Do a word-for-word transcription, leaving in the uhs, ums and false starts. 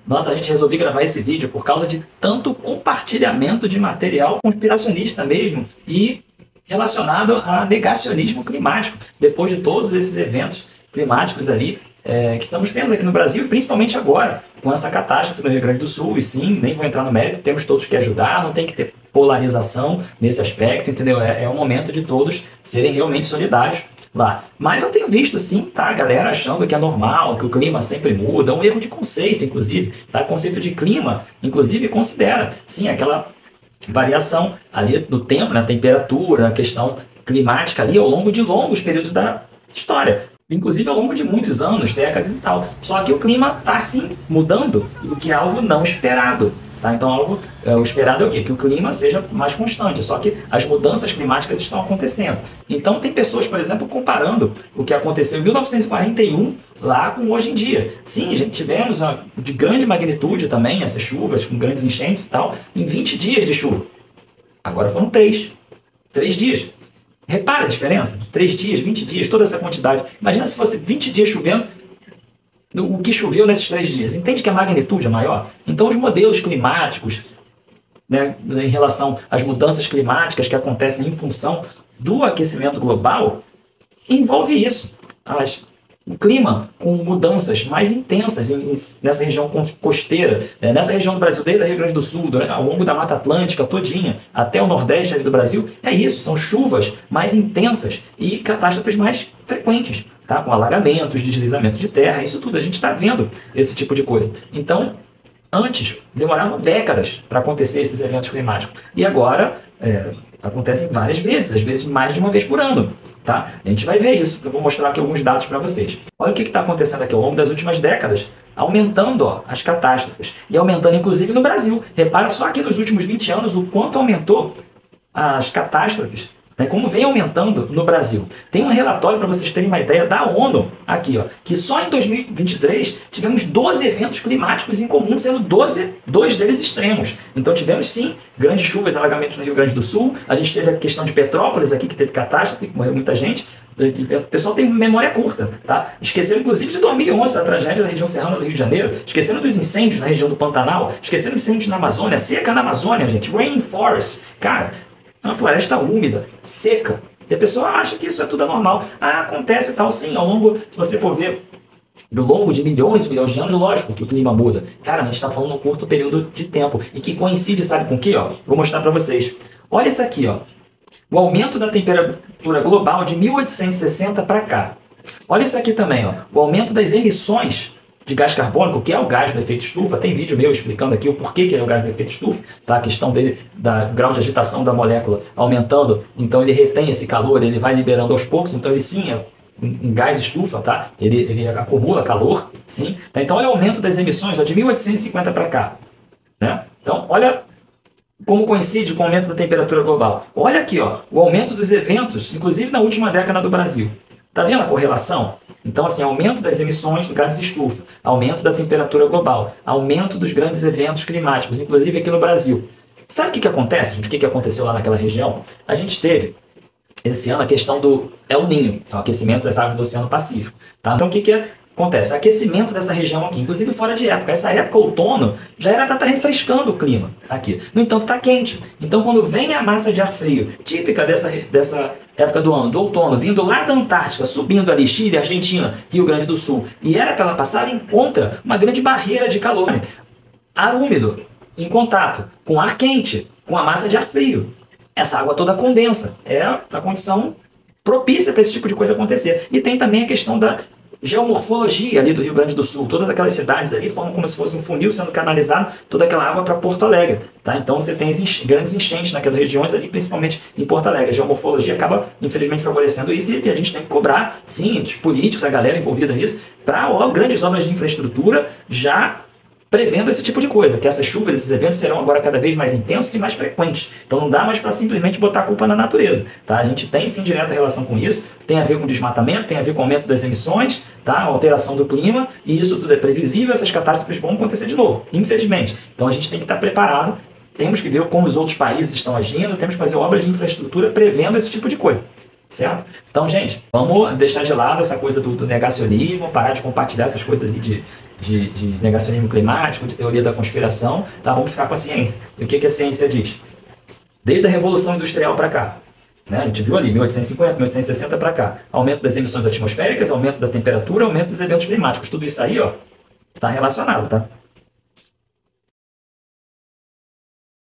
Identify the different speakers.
Speaker 1: Nossa, a gente resolveu gravar esse vídeo por causa de tanto compartilhamento de material conspiracionista mesmo e relacionado a negacionismo climático, depois de todos esses eventos climáticos ali é, que estamos tendo aqui no Brasil, e principalmente agora, com essa catástrofe no Rio Grande do Sul. E sim, nem vou entrar no mérito, temos todos que ajudar, não tem que ter polarização nesse aspecto, entendeu? É, é o momento de todos serem realmente solidários lá. Mas eu tenho visto sim, tá, a galera achando que é normal, que o clima sempre muda, um erro de conceito, inclusive, tá? O conceito de clima, inclusive, considera, sim, aquela variação ali do tempo, na temperatura, a questão climática ali ao longo de longos períodos da história. Inclusive ao longo de muitos anos, décadas e tal. Só que o clima está sim mudando, o que é algo não esperado. Tá? Então algo, é, o esperado é o quê? Que o clima seja mais constante, só que as mudanças climáticas estão acontecendo. Então tem pessoas, por exemplo, comparando o que aconteceu em mil novecentos e quarenta e um lá com hoje em dia. Sim, a gente tivemos uma, de grande magnitude também, essas chuvas com grandes enchentes e tal, em vinte dias de chuva. Agora foram três. Três dias. Repara a diferença? três dias, vinte dias, toda essa quantidade. Imagina se fosse vinte dias chovendo, o que choveu nesses três dias. Entende que a magnitude é maior? Então os modelos climáticos, né, em relação às mudanças climáticas que acontecem em função do aquecimento global, envolve isso. As, o clima com mudanças mais intensas em, nessa região costeira, é, nessa região do Brasil, desde o Rio Grande do Sul, durante, ao longo da Mata Atlântica todinha, até o Nordeste ali do Brasil, é isso, são chuvas mais intensas e catástrofes mais frequentes, tá? Com alagamentos, deslizamento de terra, isso tudo, a gente está vendo esse tipo de coisa. Então, antes, demoravam décadas para acontecer esses eventos climáticos, e agora é, acontecem várias vezes, às vezes mais de uma vez por ano. Tá? A gente vai ver isso, eu vou mostrar aqui alguns dados para vocês. Olha o que está acontecendo aqui ao longo das últimas décadas, aumentando ó, as catástrofes, e aumentando inclusive no Brasil. Repara só aqui nos últimos vinte anos o quanto aumentou as catástrofes, né, como vem aumentando no Brasil. Tem um relatório para vocês terem uma ideia da ONU, aqui, ó, que só em dois mil e vinte e três tivemos doze eventos climáticos em comum, sendo doze, dois deles extremos. Então tivemos sim grandes chuvas, alagamentos no Rio Grande do Sul, a gente teve a questão de Petrópolis aqui, que teve catástrofe, que morreu muita gente. O pessoal tem memória curta, tá? Esqueceram inclusive de dois mil e onze, da tragédia da região serrana do Rio de Janeiro, esqueceram dos incêndios na região do Pantanal, esqueceram de incêndios na Amazônia, seca na Amazônia, gente, raining forest, cara, é uma floresta úmida, seca. E a pessoa acha que isso é tudo normal. Ah, acontece e tal, sim, ao longo, se você for ver, ao longo de milhões e milhões de anos, lógico que o clima muda. Cara, a gente está falando num curto período de tempo. E que coincide, sabe com o quê? Ó? Vou mostrar para vocês. Olha isso aqui, ó. O aumento da temperatura global de mil oitocentos e sessenta para cá. Olha isso aqui também, ó. O aumento das emissões de gás carbônico, que é o gás do efeito estufa. Tem vídeo meu explicando aqui o porquê que é o gás do efeito estufa, tá? A questão dele, da grau de agitação da molécula aumentando, então ele retém esse calor, ele vai liberando aos poucos, então ele sim é um gás estufa, tá? Ele, ele acumula calor, sim. Tá? Então olha o aumento das emissões ó, de mil oitocentos e cinquenta para cá, né? Então olha como coincide com o aumento da temperatura global. Olha aqui, ó, o aumento dos eventos, inclusive na última década do Brasil. Tá vendo a correlação? Então, assim, aumento das emissões de gases de estufa, aumento da temperatura global, aumento dos grandes eventos climáticos, inclusive aqui no Brasil. Sabe o que, que acontece, gente? O que, que aconteceu lá naquela região? A gente teve, esse ano, a questão do El Niño, o aquecimento das águas do Oceano Pacífico. Tá? Então, o que, que acontece? Aquecimento dessa região aqui, inclusive fora de época. Essa época, outono, já era para estar refrescando o clima aqui. No entanto, está quente. Então, quando vem a massa de ar frio, típica dessa, dessa época do ano, do outono, vindo lá da Antártica, subindo ali, Chile, Argentina, Rio Grande do Sul, e era para ela passar, ela encontra uma grande barreira de calor. Ar úmido, em contato com ar quente, com a massa de ar frio. Essa água toda condensa. É a condição propícia para esse tipo de coisa acontecer. E tem também a questão da geomorfologia ali do Rio Grande do Sul. Todas aquelas cidades ali formam como se fosse um funil sendo canalizado toda aquela água para Porto Alegre. Tá? Então você tem grandes enchentes naquelas regiões ali, principalmente em Porto Alegre. A geomorfologia acaba, infelizmente, favorecendo isso e a gente tem que cobrar, sim, os políticos, a galera envolvida nisso, para grandes obras de infraestrutura já prevendo esse tipo de coisa, que essas chuvas, esses eventos serão agora cada vez mais intensos e mais frequentes. Então não dá mais para simplesmente botar a culpa na natureza. Tá? A gente tem sim direta relação com isso, tem a ver com desmatamento, tem a ver com o aumento das emissões, tá? Alteração do clima, e isso tudo é previsível, essas catástrofes vão acontecer de novo, infelizmente. Então a gente tem que estar preparado, temos que ver como os outros países estão agindo, temos que fazer obras de infraestrutura prevendo esse tipo de coisa. Certo? Então, gente, vamos deixar de lado essa coisa do, do negacionismo, parar de compartilhar essas coisas de de, de negacionismo climático, de teoria da conspiração, tá? Vamos ficar com a ciência. E o que, que a ciência diz? Desde a Revolução Industrial para cá, né? A gente viu ali, mil oitocentos e cinquenta, mil oitocentos e sessenta para cá, aumento das emissões atmosféricas, aumento da temperatura, aumento dos eventos climáticos, tudo isso aí, ó, está relacionado, tá?